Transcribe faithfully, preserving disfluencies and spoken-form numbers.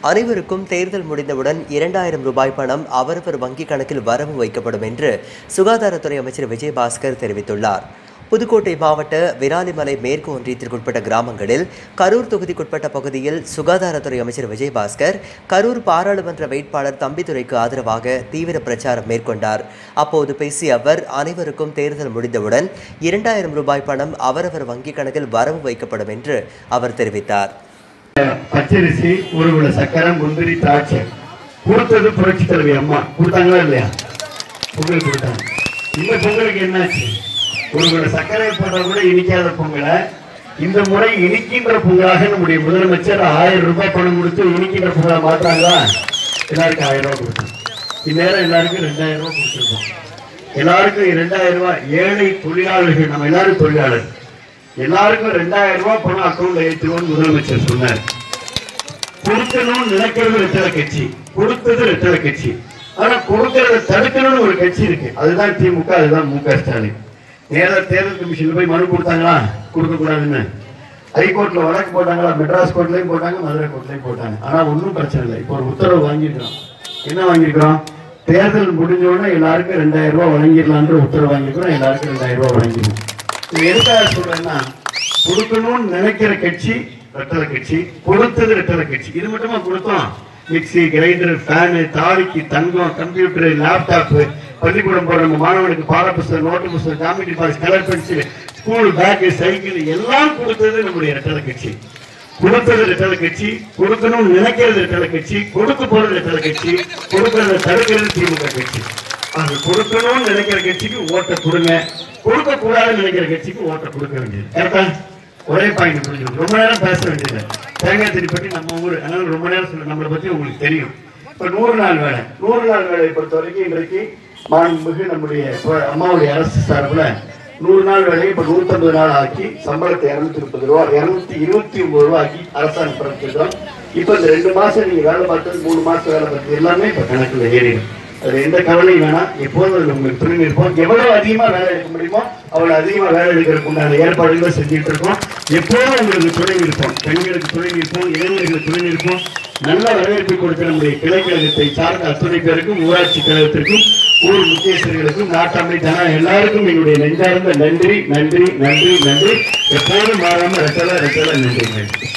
அனைவருக்கும் தேர்தல் முடிந்தவுடன் இரண்டாயிரம் ரூபாய் பணம் அவரவர் வங்கிக் கணக்கில் வரவு வைக்கப்படும் என்று சுகாதாரத்துறை அமைச்சர் விஜயபாஸ்கர் தெரிவித்துள்ளார். புதுக்கோட்டை மாவட்ட விராலிமலை மேற்கு ஒன்றியத்திற்குட்பட்ட கிராமங்களில் கரூர் தொகுதிக்குட்பட்ட பகுதியில் சுகாதாரத்துறை அமைச்சர் விஜயபாஸ்கர் கரூர் பாராளுமன்ற வேட்பாளர் தம்பிதுரைக்கு ஆதரவாக தீவிர பிரச்சாரம் மேற்கொண்டார். அப்போது பேசிய அவர், அனைவருக்கும் தேர்தல் முடிந்தவுடன் இரண்டாயிரம் ரூபாய் பணம் அவரவர் வங்கிக் கணக்கில் வரவு வைக்கப்படும் என்று அவர் தெரிவித்தார். பச்சரிசி, ஒரு கிலோ சக்கரை, முந்திரி, திராட்சை கொடுத்தது புரட்சி தலைவி அம்மா கொடுத்தாங்களா இல்லையா? பொங்கல் கொடுத்தாங்க. இந்த பொங்கலுக்கு என்னாச்சு? ஒரு கிலோ சர்க்கரை போட்டா கூட இனிக்காத பொங்கலை இந்த முறை இனிக்கின்ற பொங்கலாக நம்முடைய முதலமைச்சர் ஆயிரம் ரூபாய் பணம் கொடுத்து இனிக்கின்ற பொங்கலா மாற்றாங்களா? எல்லாருக்கும் ஆயிரம் ரூபாய் கொடுத்தோம். இந்நேரம் எல்லாருக்கும் ரெண்டாயிரம் ரூபாய் கொடுத்துருக்கோம். எல்லாருக்கும் இரண்டாயிரம் ரூபாய். ஏழை தொழிலாளர்கள், நம்ம எல்லாரும் தொழிலாளர், எல்லாருக்கும் ரெண்டாயிரம் ரூபாய் பணம் அக்கௌண்ட்ல ஏற்றுவோம் முதலமைச்சர் சொன்னார். கொடுக்கணும்னு நினைக்கிறது ரெட்டலை கட்சி, கொடுத்தது ரெட்டலை கட்சி. ஆனா கொடுக்கறத தடுக்கணும்னு ஒரு கட்சி இருக்கு, அதுதான் திமுக, அதுதான் மு க ஸ்டாலின். நேரா தேர்தல் கமிஷன்ல போய் மனு கொடுத்தாங்களா? கொடுக்க கூடாதுன்னு. ஹைகோர்ட்ல வழக்கு போட்டாங்களா? மெட்ராஸ் கோர்ட்லயும் போட்டாங்க, மதுரை கோர்ட்லயும் போட்டாங்க. ஆனா ஒன்னும் பிரச்சனை இல்லை. இப்போ ஒரு உத்தரவு வாங்கியிருக்கிறோம். என்ன வாங்கியிருக்கிறோம்? தேர்தல் முடிஞ்ச உடனே எல்லாருக்கும் ரெண்டாயிரம் ரூபாய் வழங்கிடலான்ற உத்தரவு வாங்கியிருக்கிறோம். எல்லாருக்கும் ரெண்டாயிரம் ரூபாய் வழங்கிடும். இது எதுக்காக சொல்றேன்னா, கொடுக்கணும்னு நினைக்கிற கட்சி ரெட்டலை கட்சி, கொடுத்தது ரெட்டலை கட்சி. இது மட்டுமா கொடுத்தோம்? மிக்சி, கிரைண்டர், ஃபேனு, தாலிக்கு தங்கம், கம்ப்யூட்டர், லேப்டாப், பள்ளிக்கூடம் போற நம்ம மாணவனுக்கு பாட புத்தகம், நோட்டு புத்தகம், காமெடி box, colour pencil, school bag, cycle எல்லாம் கொடுத்தது நம்முடைய ரெட்டலை கட்சி. கொடுத்தது ரெட்டலை கட்சி, கொடுக்கணும்னு நினைக்கிறது ரெட்டலை கட்சி, கொடுக்க போறது ரெட்டலை கட்சி, கொடுக்கறத தடுக்கிறது திமுக கட்சி. அது கொடுக்கணும்னு நினைக்கிற கட்சிக்கு ஓட்ட கொடுங்க, கொடுக்க கூடாதுன்னு நினைக்கிற கட்சிக்கு ஓட்ட கொடுக்க வேண்டியது. கரெக்டா? ஒரே பாயிண்ட் புரிஞ்சுக்கணும். ரொம்ப நேரம் பேச வேண்டியது. தேங்காய் திரி பற்றி நம்ம ஊர், அதனால ரொம்ப நேரம் சொல்ல, நம்மளை பத்தி உங்களுக்கு தெரியும். இப்ப நூறு நாள் வேலை, நூறு நாள் வேலையை பொறுத்த வரைக்கும் இன்றைக்கு மாண்புமிகு நம்முடைய அம்மாவுடைய அரசு சார்பில் நூறு நாள் வேலையை இப்ப நூத்தி ஐம்பது நாள் ஆக்கி சம்பளத்தை இருநூத்தி முப்பது ரூபா இருநூத்தி இருபத்தி ஒன்பது ரூபா ஆக்கி அரசாங்கம் பிறப்பிச்சிருக்கோம். இப்ப இந்த ரெண்டு மாசம் நீங்க வேலை பார்த்தது, மூணு மாசம் வேலை பார்த்தது எல்லாமே இப்ப கணக்குல ஏறிடும். அது எந்த கவலையும் வேணாம். எப்போதும் உங்களுக்கு துணை நிற்போம். எவ்வளவு அதிகமா வேலை எடுக்க முடியுமோ அவ்வளவு அதிகமா வேலை எடுக்கிறதுக்கு உண்டான ஏற்பாடுகளை செஞ்சுட்டு இருக்கோம். எப்போதும் உங்களுக்கு துணை நிற்போம். பெண்களுக்கு துணை நிற்போம், இளைஞர்களுக்கு துணை நிற்போம். நல்ல வரவேற்பு கொடுத்த நம்முடைய கிளைக்கழகத்தை சார்ந்த அத்துணை பேருக்கும், ஊராட்சி கழகத்திற்கும், ஊர் முக்கியஸ்தர்களுக்கும், நாட்டாமை ஜன எல்லாருக்கும் என்னுடைய நெஞ்சார்ந்த நன்றி நன்றி நன்றி நன்றி. எப்போதும் மாறாம ரெட்டலை ரெட்டலை நன்றி நன்றி.